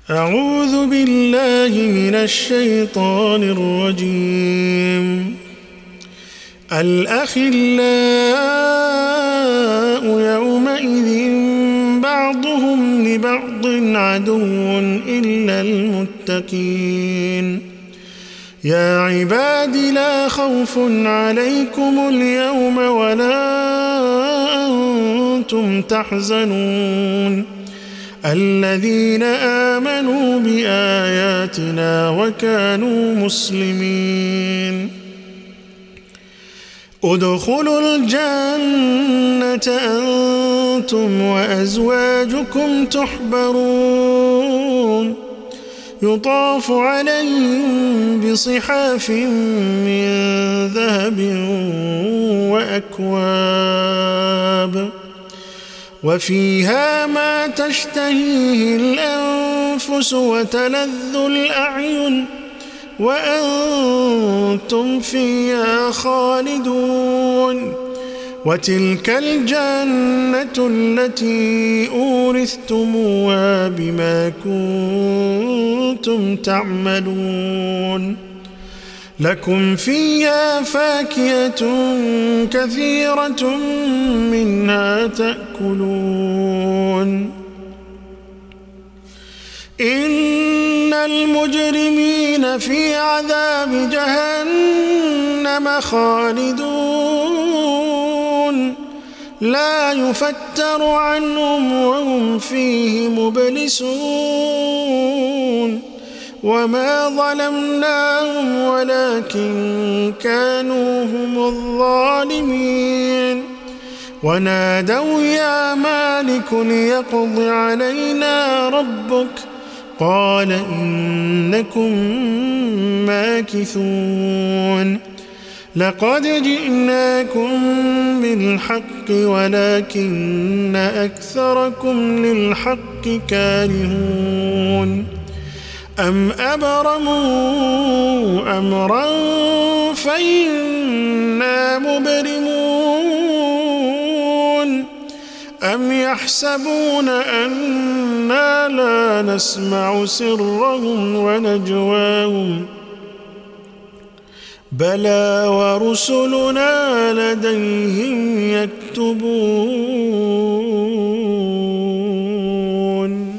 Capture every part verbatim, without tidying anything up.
أعوذ بالله من الشيطان الرجيم. الأخلاء يومئذ بعضهم لبعض عدو إلا المتقين. يا عباد لا خوف عليكم اليوم ولا أنتم تحزنون الذين آمنوا بآياتنا وكانوا مسلمين. ادخلوا الجنة أنتم وأزواجكم تحبرون يطاف عليهم بصحاف من ذهب وأكواب وفيها ما تشتهيه الأنفس وتلذ الأعين وأنتم فيها خالدون. وتلك الجنة التي أورثتموها بما كنتم تعملون. لكم فيها فاكهة كثيرة منها تأكلون. إن المجرمين في عذاب جهنم خالدون لا يفتر عنهم وهم فيه مبلسون. وما ظلمناهم ولكن كانوا هم الظالمين. ونادوا يا مالك ليقض علينا ربك قال إنكم ماكثون. لقد جئناكم بالحق ولكن أكثركم للحق كارهون. أم أبرموا أمرا فإنا مبرمون. أم يحسبون أنا لا نسمع سرهم ونجواهم بلى ورسلنا لديهم يكتبون.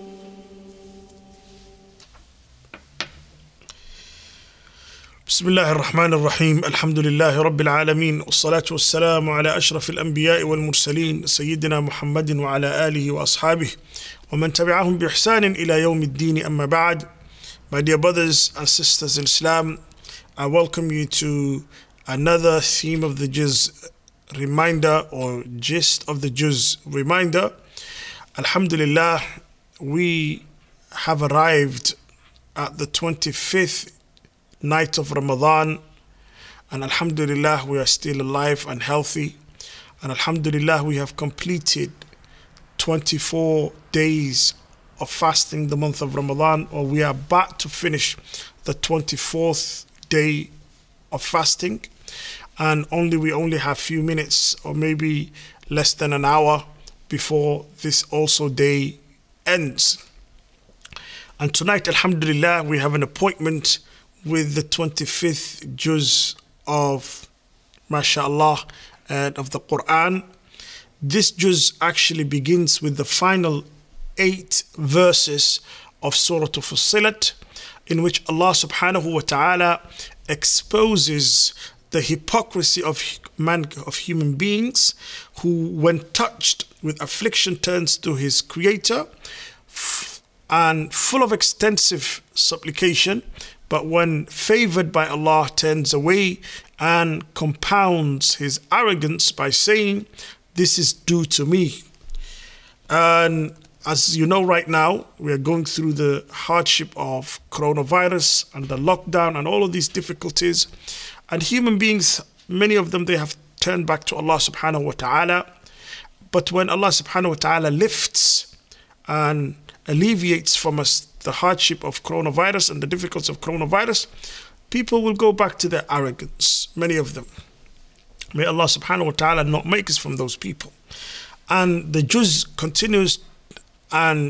بسم الله الرحمن الرحيم. الحمد لله رب العالمين والصلاة والسلام على أشرف الأنبياء والمرسلين سيدنا محمد وعلى آله وأصحابه ومن تبعهم بإحسان إلى يوم الدين. أما بعد. My dear brothers and sisters in Islam, I welcome you to another theme of the juz reminder or gist of the juz reminder. Alhamdulillah, we have arrived at the twenty-fifth night of Ramadan, and alhamdulillah we are still alive and healthy, and alhamdulillah we have completed twenty-four days of fasting the month of Ramadan, or we are about to finish the twenty-fourth day of fasting, and only we only have few minutes or maybe less than an hour before this also day ends. And tonight, alhamdulillah, we have an appointment with the twenty-fifth juz of mashallah and of the Quran. This juz actually begins with the final eight verses of Surah Fussilat, in which Allah subhanahu wa ta'ala exposes the hypocrisy of man, of human beings, who when touched with affliction turns to his creator and full of extensive supplication, but when favored by Allah turns away and compounds his arrogance by saying, "This is due to me." And as you know, right now we are going through the hardship of coronavirus and the lockdown and all of these difficulties, and human beings, many of them, they have turned back to Allah subhanahu wa ta'ala. But when Allah subhanahu wa ta'ala lifts and alleviates from us the hardship of coronavirus and the difficulties of coronavirus, people will go back to their arrogance, many of them. May Allah subhanahu wa ta'ala not make us from those people. And the juz continues and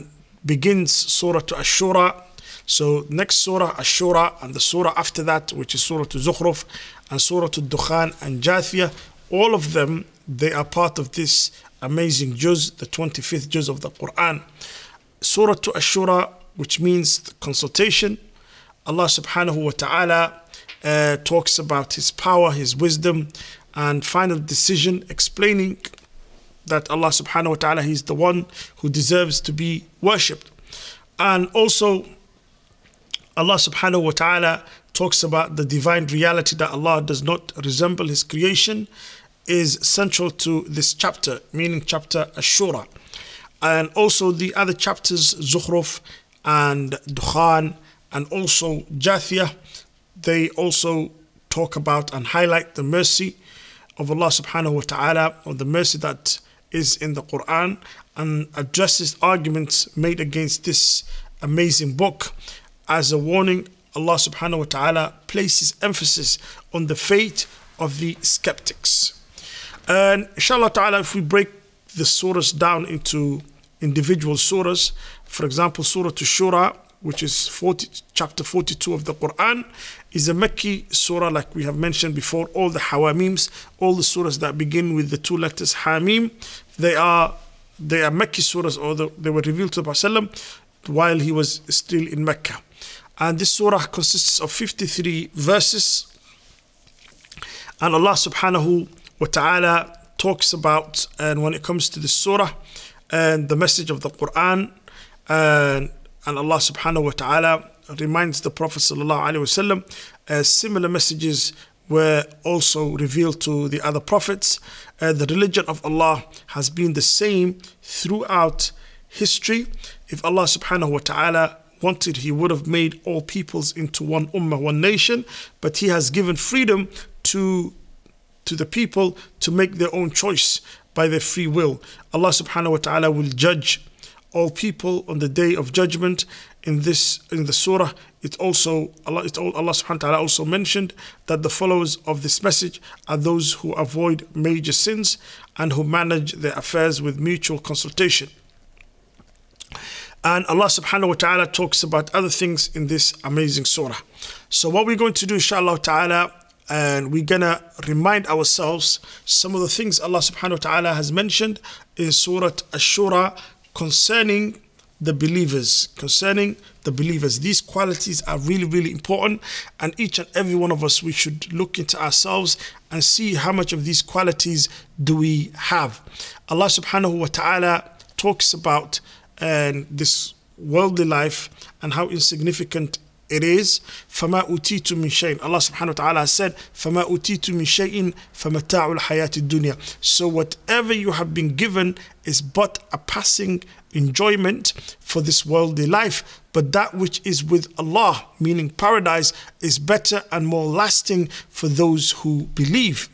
begins Surah Ash-Shura. So next Surah Ash-Shura and the Surah after that, which is Surah Zukhruf and Surah Dukhan and Jathiyah, all of them, they are part of this amazing juz, the twenty-fifth juz of the Quran. Surah Ash-Shura, which means consultation. Allah subhanahu wa ta'ala uh, talks about His power, His wisdom and final decision, explaining that Allah subhanahu wa ta'ala, He's the one who deserves to be worshipped. And also Allah subhanahu wa ta'ala talks about the divine reality that Allah does not resemble His creation is central to this chapter, meaning chapter Ash-Shura. And also the other chapters, Zukhruf and Dukhan and also Jathiyah, they also talk about and highlight the mercy of Allah subhanahu wa ta'ala, or the mercy that is in the Quran, and addresses arguments made against this amazing book. As a warning, Allah subhanahu wa ta'ala places emphasis on the fate of the skeptics. And inshallah ta'ala, if we break the surahs down into individual surahs, for example, Surah Ash-Shura, which is forty, chapter forty-two of the Quran, is a Makki surah, like we have mentioned before. All the Hawameems, all the surahs that begin with the two letters Hamim, they are they are Makki surahs, or the, they were revealed to the Prophet while he was still in Mecca. And this surah consists of fifty-three verses. And Allah subhanahu wa ta'ala talks about, and when it comes to this surah, and the message of the Quran, and, and Allah subhanahu wa ta'ala reminds the Prophet sallallahu alaihi wasallam, as similar messages were also revealed to the other prophets. Uh, the religion of Allah has been the same throughout history. If Allah subhanahu wa ta'ala wanted, He would have made all peoples into one ummah, one nation, but He has given freedom to to the people to make their own choice by their free will. Allah subhanahu wa ta'ala will judge all people on the day of judgment. In this, in the surah, it also Allah, it, Allah subhanahu wa ta'ala also mentioned that the followers of this message are those who avoid major sins and who manage their affairs with mutual consultation. And Allah subhanahu wa ta'ala talks about other things in this amazing surah. So what we're going to do, inshallah ta'ala, and we're gonna remind ourselves some of the things Allah subhanahu wa ta'ala has mentioned in Surah Ash-Shura concerning the believers, concerning the believers. These qualities are really, really important, and each and every one of us, we should look into ourselves and see how much of these qualities do we have. Allah subhanahu wa ta'ala talks about and this worldly life and how insignificant it is. فَمَا أُوتِيتُ مِنْ شَيْءٍ. Allah subhanahu wa ta'ala has said, فَمَا أُوتِيتُ مِنْ شَيْءٍ فَمَتَاعُ الْحَيَاةِ الدُّنْيَا. So whatever you have been given is but a passing enjoyment for this worldly life, but that which is with Allah, meaning paradise, is better and more lasting for those who believe.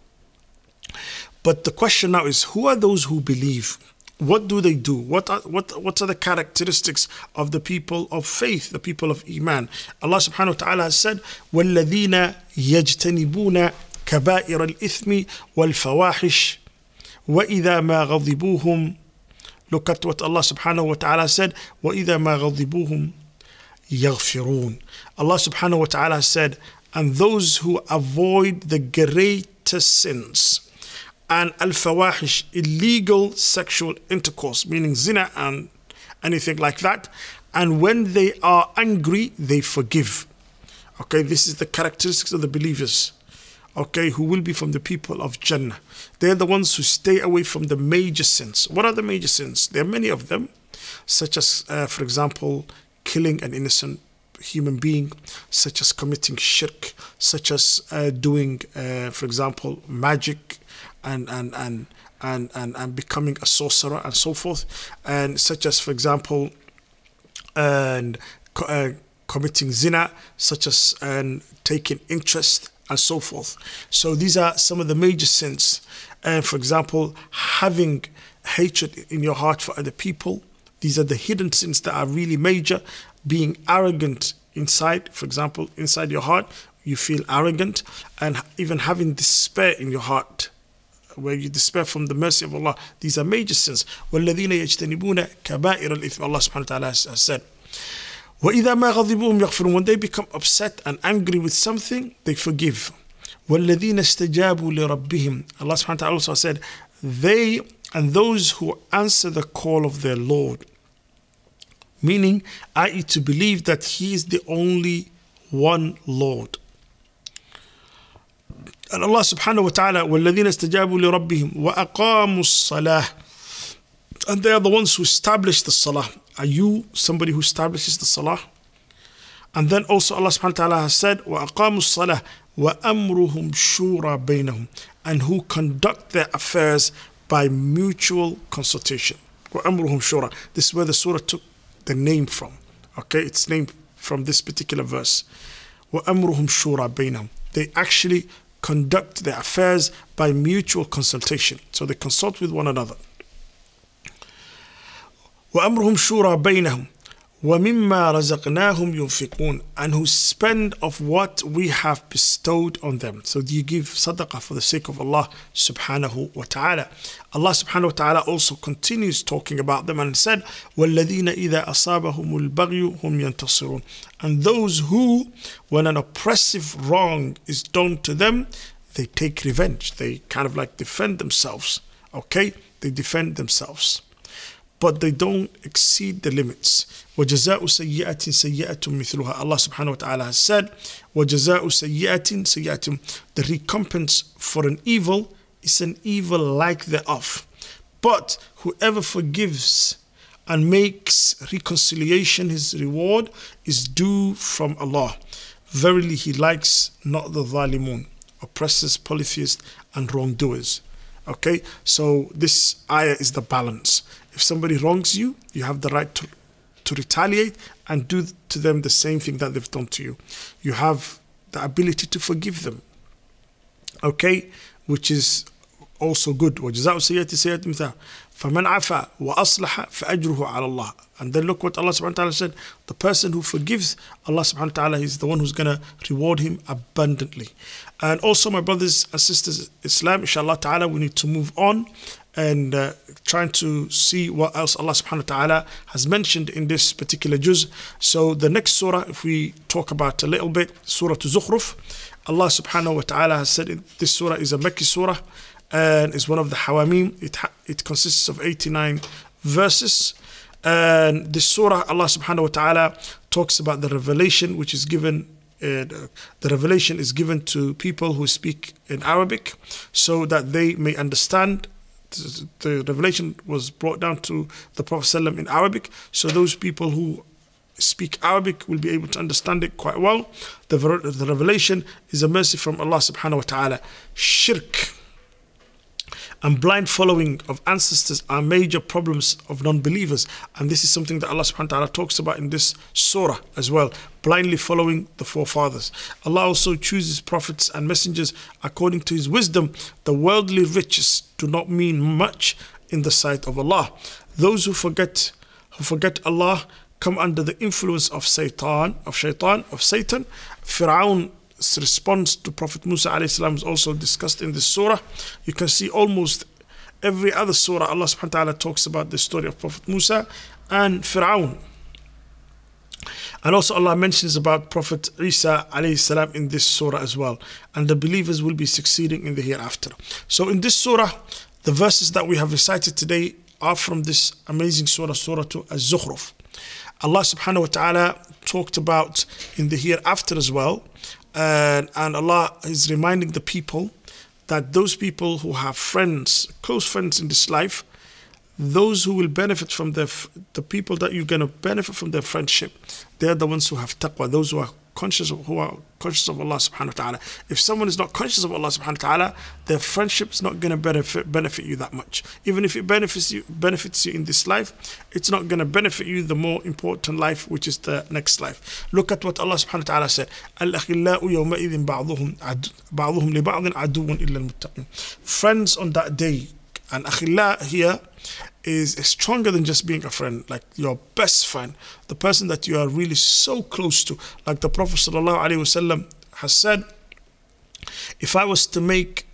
But the question now is, who are those who believe? What do they do? What are, what, what are the characteristics of the people of faith, the people of Iman? Allah subhanahu wa ta'ala has said, وَالَّذِينَ يَجْتَنِبُونَ كَبَائِرَ الْإِثْمِ وَالْفَوَاحِشِ وَإِذَا مَا غَضِبُوهُمْ. Look at what Allah subhanahu wa ta'ala said, وَإِذَا مَا غَضِبُوهُمْ يَغْفِرُونَ. Allah subhanahu wa ta'ala said, and those who avoid the greatest sins, and al-fawahish, illegal sexual intercourse, meaning zina and anything like that, and when they are angry, they forgive. Okay, this is the characteristics of the believers, okay, who will be from the people of Jannah. They're the ones who stay away from the major sins. What are the major sins? There are many of them, such as, uh, for example, killing an innocent human being, such as committing shirk, such as uh, doing, uh, for example, magic, and and and and and and becoming a sorcerer and so forth, and such as, for example, and uh, committing zina, such as and taking interest and so forth. So these are some of the major sins. And for example, having hatred in your heart for other people. These are the hidden sins that are really major. Being arrogant inside, for example, inside your heart, you feel arrogant, and even having despair in your heart. where you despair from the mercy of Allah. These are major sins. وَالَّذِينَ يَجْتَنِبُونَ كَبَائِرَ الْإِثْمِ, Allah subhanahu wa ta'ala has, has said. وَإِذَا مَا غَضِبُهُمْ يَغْفِرُونَ, when they become upset and angry with something, they forgive. وَالَّذِينَ اسْتَجَابُوا لِرَبِّهِمْ, Allah subhanahu wa ta'ala also said, they and those who answer the call of their Lord. Meaning, that is to believe that He is the only one Lord. And Allah subhanahu wa ta'ala, وَالَّذِينَ اسْتَجَابُوا لِرَبِّهِمْ وَأَقَامُوا الصَّلَاةِ, and they are the ones who establish the salah. Are you somebody who establishes the salah? And then also Allah subhanahu wa ta'ala has said, وَأَقَامُوا الصَّلَاةِ وَأَمْرُهُمْ شُورَى بَيْنَهُمْ, and who conduct their affairs by mutual consultation. وَأَمْرُهُمْ شُورَى, this is where the surah took the name from. Okay, it's named from this particular verse. وَأَمْرُهُمْ شُورَى بَيْنَهُمْ, they actually conduct their affairs by mutual consultation. So they consult with one another. وَأَمْرُهُمْ شُورَى بَيْنَهُمْ وَمِمَّا رَزَقْنَاهُمْ يُنْفِقُونَ, and who spend of what we have bestowed on them. So you give sadaqah for the sake of Allah subhanahu wa ta'ala. Allah subhanahu wa ta'ala also continues talking about them and said, وَالَّذِينَ إِذَا أَصَابَهُمُ الْبَغْيُ هُمْ يَنْتَصِرُونَ, and those who, when an oppressive wrong is done to them, they take revenge. They kind of like defend themselves. Okay? They defend themselves. But they don't exceed the limits. وَجَزَاءُ سَيِّئَةٍ سَيِّئَةٌ مِثْلُهَا, Allah subhanahu wa ta'ala has said, وَجَزَاءُ سَيِّئَةٍ سَيِّئَةٌ, the recompense for an evil is an evil like thereof. But whoever forgives and makes reconciliation his reward is due from Allah. Verily He likes not the zalimun, oppressors, polytheists, and wrongdoers. Okay, so this ayah is the balance. If somebody wrongs you, you have the right to, to retaliate and do to them the same thing that they've done to you. You have the ability to forgive them. Okay, which is also good. وَجَزَاءُ سَيِّئَةٍ سَيِّئَةٍ مِثْلُهَا فَمَنْ عَفَا وَأَصْلَحَ فَأَجْرُهُ عَلَى اللَّهِ. And then look what Allah subhanahu wa ta'ala said. The person who forgives, Allah subhanahu wa ta'ala is the one who's going to reward him abundantly. And also, my brothers and sisters, Islam, inshallah ta'ala, we need to move on and uh, trying to see what else Allah subhanahu wa ta'ala has mentioned in this particular juz. So the next surah, if we talk about a little bit, Surah Zukhruf, Allah subhanahu wa ta'ala has said this surah is a Makki surah and is one of the Hawamim. It, it consists of eighty-nine verses. And this surah, Allah subhanahu wa ta'ala talks about the revelation which is given. Uh, the revelation is given to people who speak in Arabic so that they may understand. The revelation was brought down to the Prophet ﷺ in Arabic, so those people who speak Arabic will be able to understand it quite well. The, the revelation is a mercy from Allah subhanahu wa ta'ala. Shirk and blind following of ancestors are major problems of non-believers, and this is something that Allah subhanahu wa ta'ala talks about in this surah as well. Blindly following the forefathers. Allah also chooses prophets and messengers according to His wisdom. The worldly riches do not mean much in the sight of Allah. Those who forget who forget Allah come under the influence of Satan, of Shaitan, of Satan. Fir'aun's response to Prophet Musa alayhi salam is also discussed in this surah. You can see almost every other surah Allah subhanahu wa ta'ala talks about the story of Prophet Musa and Fir'aun. And also Allah mentions about Prophet Isa alayhi salam in this surah as well. And the believers will be succeeding in the hereafter. So in this surah, the verses that we have recited today are from this amazing surah, Surah Az-Zukhruf. Allah subhanahu wa ta'ala talked about in the hereafter as well. And, and Allah is reminding the people that those people who have friends, close friends in this life, those who will benefit from their, the people that you're going to benefit from their friendship, they're the ones who have taqwa, those who are conscious of, who are conscious of Allah subhanahu wa ta'ala. If someone is not conscious of Allah subhanahu wa ta'ala, their friendship is not going to benefit benefit you that much. Even if it benefits you benefits you in this life, it's not going to benefit you the more important life, which is the next life. Look at what Allah subhanahu wa ta'ala said. Al-akhillau yawma'idhin ba'duhum ba'duhum li ba'dhin aduwwun illa al-muttaqin. Friends on that day, and akhilla here is stronger than just being a friend, like your best friend, the person that you are really so close to. Like the Prophet sallallahu alaihi wasallam has said, if I was to make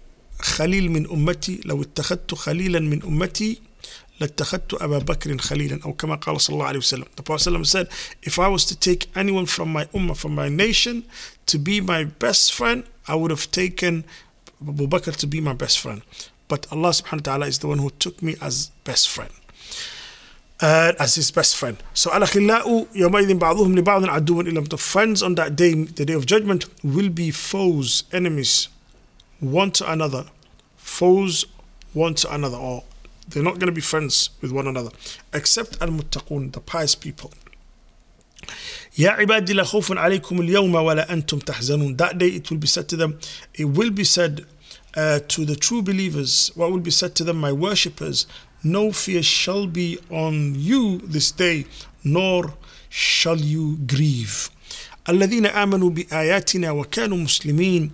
خليل من أمتي لو اتخذت خليلا من أمتي لاتخذت أبا بكر خليلا أو كما قال صلى الله عليه وسلم. The Prophet said, if I was to take anyone from my ummah, from my nation, to be my best friend, I would have taken Abu Bakr to be my best friend. But Allah subhanahu wa ta'ala is the one who took me as best friend. Uh, as his best friend. So الأخلاء يومئذ بعضهم لبعض عدو إلا متوفى. Friends on that day, the day of judgment, will be foes, enemies, one to another. Foes one to another, or they're not going to be friends with one another, except al-muttaqun, the pious people. يا عبادي لا خوف عليكم اليوم ولا أنتم تحزنون. That day it will be said to them, it will be said uh, to the true believers, what will be said to them, my worshippers, no fear shall be on you this day, nor shall you grieve. الذين آمنوا بآياتنا وكانوا مسلمين,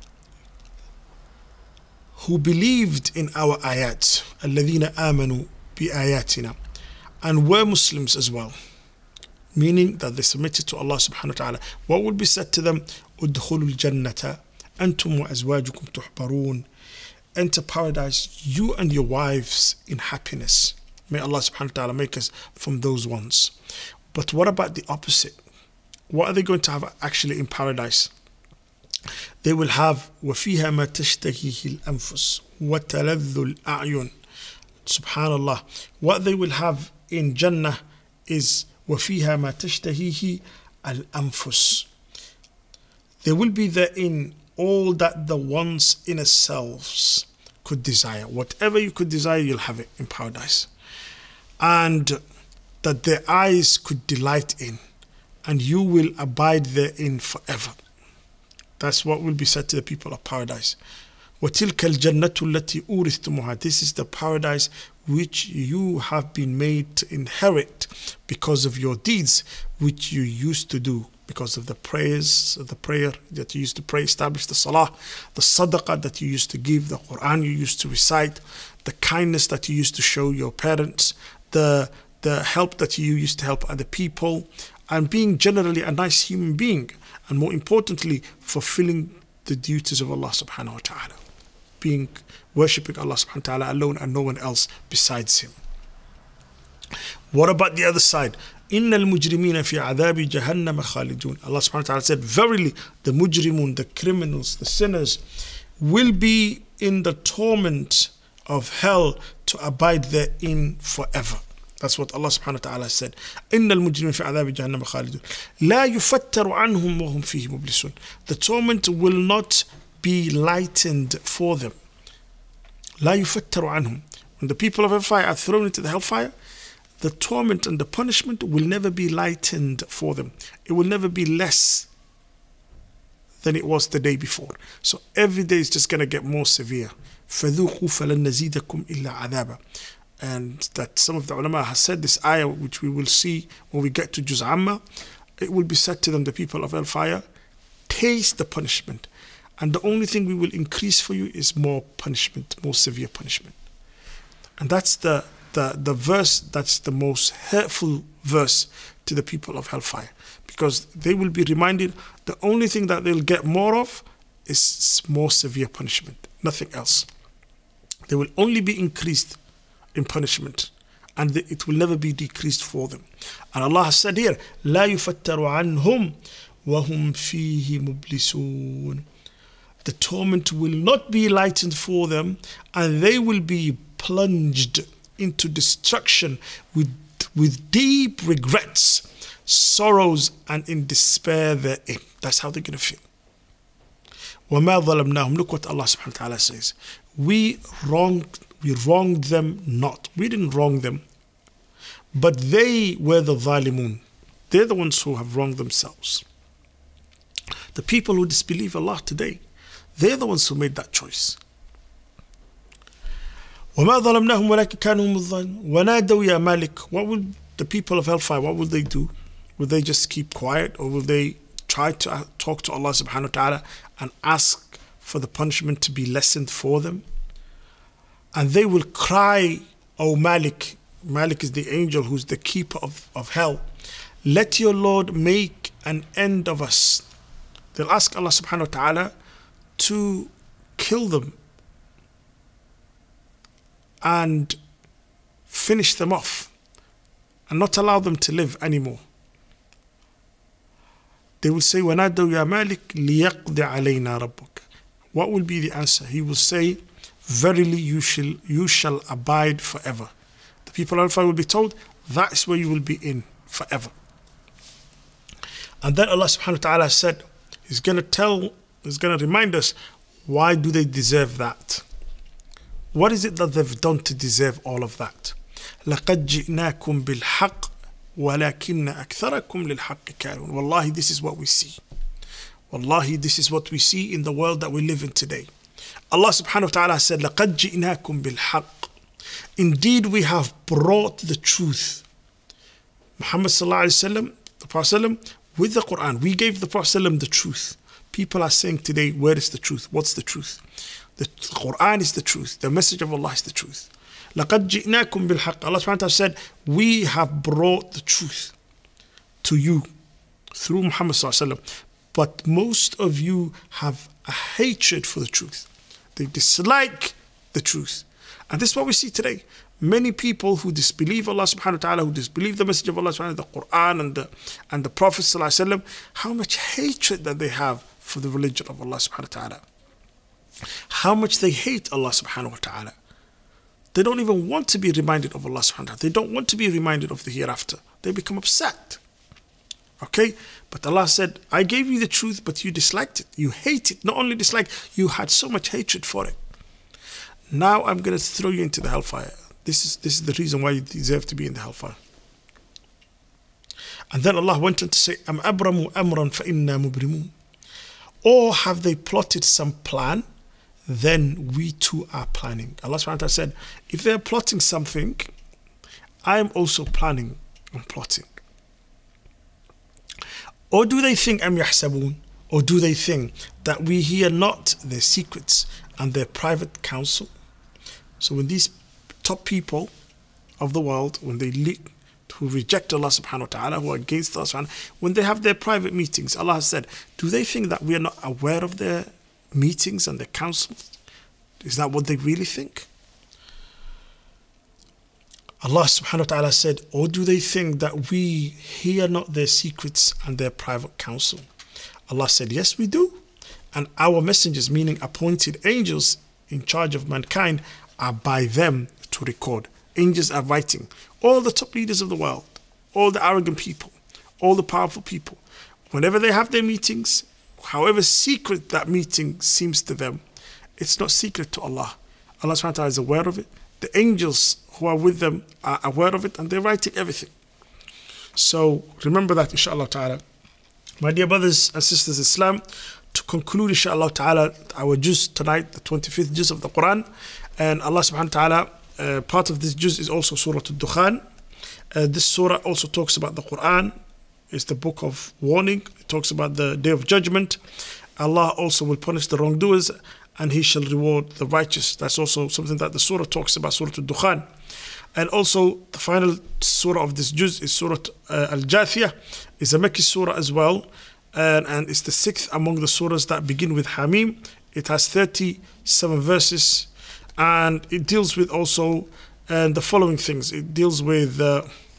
who believed in our ayat, الذين آمنوا بآياتنا, and were Muslims as well, meaning that they submitted to Allah subhanahu wa ta'ala. What would be said to them? ادخلوا الجنة أنتم وأزواجكم تحبرون. Enter paradise, you and your wives, in happiness. May Allah subhanahu wa ta'ala make us from those ones. But what about the opposite? What are they going to have actually in paradise? They will have وَفِيهَا مَا تَشْتَهِيهِ الْأَنفُسُ وَتَلَذُّ الْأَعْيُنُ. Subhanallah. What they will have in Jannah is وَفِيهَا مَا تَشْتَهِيهِ الْأَنفُسُ. They will be there in all that the one's inner selves could desire. Whatever you could desire, you'll have it in paradise. And that their eyes could delight in, and you will abide therein forever. That's what will be said to the people of paradise. وَتِلْكَ الْجَنَّةُ الَّتِي أُورِثْتُمُوهَا. This is the paradise which you have been made to inherit because of your deeds which you used to do, because of the prayers, the prayer that you used to pray, establish the salah, the sadaqah that you used to give, the Quran you used to recite, the kindness that you used to show your parents, the, the help that you used to help other people, and being generally a nice human being, and more importantly, fulfilling the duties of Allah subhanahu wa ta'ala, being worshipping Allah subhanahu wa ta'ala alone and no one else besides him. What about the other side? إِنَّ الْمُجْرِمِينَ فِي عَذَابِ جَهَنَّمَ خَالِدُونَ. Allah subhanahu wa ta'ala said, verily the mujrimun, the criminals, the sinners, will be in the torment of hell to abide therein forever. That's what Allah subhanahu wa ta'ala said. إِنَّ الْمُجْرِمِينَ فِي عَذَابِ جَهَنَّمَ خَالِدُونَ لَا يُفَتَّرُ عَنْهُمْ وَهُمْ فِيهِ مُبْلِسُونَ. The torment will not be lightened for them. لَا يُفَتَّرُ عَنْهُمْ. When the people of hellfire are thrown into the hellfire, the torment and the punishment will never be lightened for them. It will never be less than it was the day before. So every day is just going to get more severe. فَذُوقُوا فَلَن نَزِيدَكُمْ إِلَّا عَذَابًا. And that some of the ulama has said this ayah, which we will see when we get to Juz Amma. It will be said to them, the people of hellfire, taste the punishment, and the only thing we will increase for you is more punishment, more severe punishment. And that's the The, the verse that's the most hurtful verse to the people of hellfire, because they will be reminded the only thing that they'll get more of is more severe punishment, nothing else. They will only be increased in punishment, and it will never be decreased for them. And Allah has said here, لا يفتر عنهم وهم فيه مبلسون. The torment will not be lightened for them, and they will be plunged into destruction with with deep regrets, sorrows, and in despair therein. That's how they're going to feel. وَمَا ظَلَمْنَاهُمْ. Look what Allah subhanahu wa ta'ala says. We wronged, we wronged them not. We didn't wrong them. But they were the zalimun. They're the ones who have wronged themselves. The people who disbelieve Allah today, they're the ones who made that choice. وَمَا ظَلَمْنَاهُمْ وَلَكِنْ كَانُوا هُمُ الظَّالِمُونَ وَنَادَوْا يَا مَالِكُ. What will the people of hellfire, what will they do? Will they just keep quiet, or will they try to talk to Allah subhanahu wa ta'ala and ask for the punishment to be lessened for them? And they will cry, O Malik. Malik is the angel who's the keeper of, of hell. Let your Lord make an end of us. They'll ask Allah subhanahu wa ta'ala to kill them, and finish them off and not allow them to live anymore. They will say, وَنَادَوْا يَا مَالِكْ لِيَقْضِ عَلَيْنَا رَبُّكَ. What will be the answer? He will say, verily you shall, you shall abide forever. The people of Hellfire will be told, that is where you will be in forever. And then Allah subhanahu wa ta'ala said, He's going to tell, He's going to remind us, why do they deserve that? What is it that they've done to deserve all of that? لَقَدْ جِئْنَاكُمْ بِالْحَقِّ وَلَكِنَّ أَكْثَرَكُمْ لِلْحَقِّ كَارِهُونَ. Wallahi, this is what we see. Wallahi, this is what we see in the world that we live in today. Allah subhanahu wa ta'ala said, لَقَدْ جِئْنَاكُمْ بِالْحَقِّ. Indeed, we have brought the truth. Muhammad sallallahu alayhi wa sallam, the Prophet with the Quran, we gave the Prophet the truth. People are saying today, where is the truth? What's the truth? The Quran is the truth. The message of Allah is the truth. لَقَدْ جِئْنَاكُمْ بِالْحَقِّ. Allah subhanahu wa ta'ala said, we have brought the truth to you through Muhammad sallallahu alayhi wa sallam. But most of you have a hatred for the truth. They dislike the truth. And this is what we see today. Many people who disbelieve Allah subhanahu wa ta'ala, who disbelieve the message of Allah subhanahu wa ta'ala, the Quran and the, and the Prophet sallallahu alayhi wa sallam, how much hatred that they have for the religion of Allah subhanahu wa ta'ala. How much they hate Allah subhanahu wa ta'ala. They don't even want to be reminded of Allah subhanahu wa ta'ala. They don't want to be reminded of the hereafter. They become upset. Okay? But Allah said, I gave you the truth, but you disliked it. You hate it. Not only disliked, you had so much hatred for it. Now I'm going to throw you into the hellfire. This is, this is the reason why you deserve to be in the hellfire. And then Allah went on to say, Am abramu amran fa inna mubrimun. Or have they plotted some plan? Then we too are planning. Allah subhanahu wa ta'ala said, if they are plotting something, I am also planning and plotting. Or do they think, Am yahsabun? Or do they think that we hear not their secrets and their private counsel? So when these top people of the world, when they lead, who reject Allah subhanahu wa ta'ala, who are against Allah subhanahu wa ta'ala, when they have their private meetings, Allah has said, do they think that we are not aware of their meetings and their counsels? Is that what they really think? Allah subhanahu wa ta'ala said, or do they think that we hear not their secrets and their private counsel? Allah said, yes, we do. And our messengers, meaning appointed angels in charge of mankind, are by them to record. Angels are writing. All the top leaders of the world, all the arrogant people, all the powerful people, whenever they have their meetings, however secret that meeting seems to them, it's not secret to Allah. Allah subhanahu wa ta'ala is aware of it. The angels who are with them are aware of it, and they're writing everything. So remember that, inshallah ta'ala. My dear brothers and sisters in Islam, to conclude, inshallah ta'ala, our juz tonight, the twenty-fifth juz of the Quran, and Allah subhanahu wa ta'ala, uh, part of this juz is also Surah Al-Dukhan. Uh, this surah also talks about the Quran. It's the book of warning. It talks about the day of judgment. Allah also will punish the wrongdoers, and He shall reward the righteous. That's also something that the surah talks about, Surah Al-Dukhan. And also, the final surah of this juz is Surah uh, Al-Jathiyah. It's a Mekki surah as well. And, and it's the sixth among the surahs that begin with Hamim. It has thirty-seven verses. And it deals with also uh, the following things. It deals with... Uh,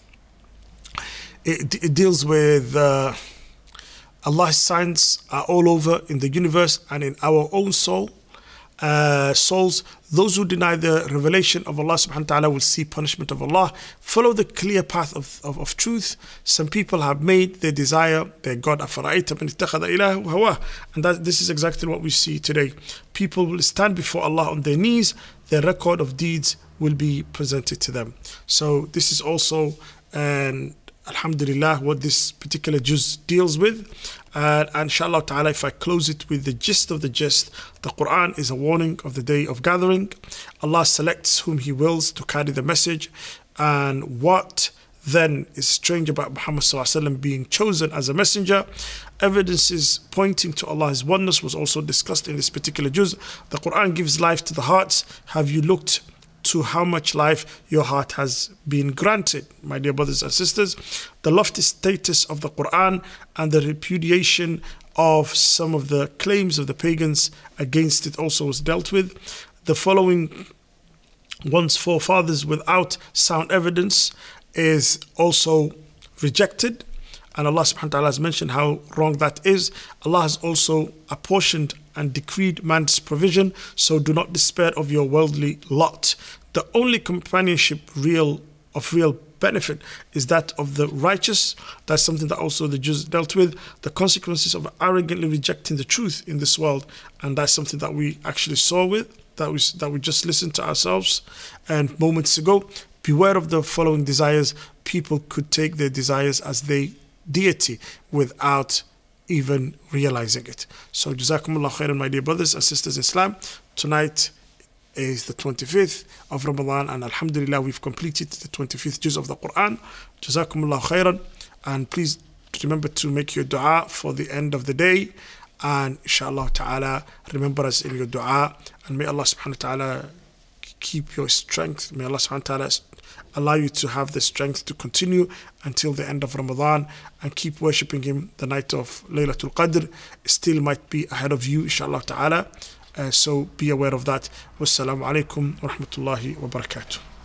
it, it deals with... Uh, Allah's signs are all over in the universe and in our own soul. Uh, souls, those who deny the revelation of Allah subhanahu wa ta'ala will see punishment of Allah. Follow the clear path of, of, of truth. Some people have made their desire their God. And that, this is exactly what we see today. People will stand before Allah on their knees. Their record of deeds will be presented to them. So this is also an Alhamdulillah, what this particular juz deals with. Uh, and inshallah ta'ala, if I close it with the gist of the gist, the Quran is a warning of the day of gathering. Allah selects whom He wills to carry the message. And what then is strange about Muhammad sallallahu alaihi wasallam being chosen as a messenger? Evidences pointing to Allah's oneness was also discussed in this particular juz. The Quran gives life to the hearts. Have you looked to how much life your heart has been granted? My dear brothers and sisters, the lofty status of the Quran and the repudiation of some of the claims of the pagans against it also was dealt with. The following one's forefathers without sound evidence is also rejected. And Allah subhanahu wa ta'ala has mentioned how wrong that is. Allah has also apportioned and decreed man's provision, so do not despair of your worldly lot. The only companionship real of real benefit is that of the righteous. That's something that also the Jews dealt with. The consequences of arrogantly rejecting the truth in this world, and that's something that we actually saw with, that we, that we just listened to ourselves and moments ago. Beware of the following desires. People could take their desires as their deity without even realizing it. So Jazakumullah khairan, my dear brothers and sisters in Islam. Tonight is the twenty-fifth of Ramadan, and Alhamdulillah we've completed the twenty-fifth juz of the Quran. Jazakumullah khairan, and please remember to make your dua for the end of the day, and inshallah ta'ala remember us in your dua, and may Allah subhanahu wa ta'ala keep your strength. May Allah subhanahu wa ta'ala allow you to have the strength to continue until the end of Ramadan and keep worshipping Him. The night of Laylatul Qadr still might be ahead of you, inshallah ta'ala. Uh, so be aware of that. Wassalamu alaikum wa rahmatullahi wa barakatuh.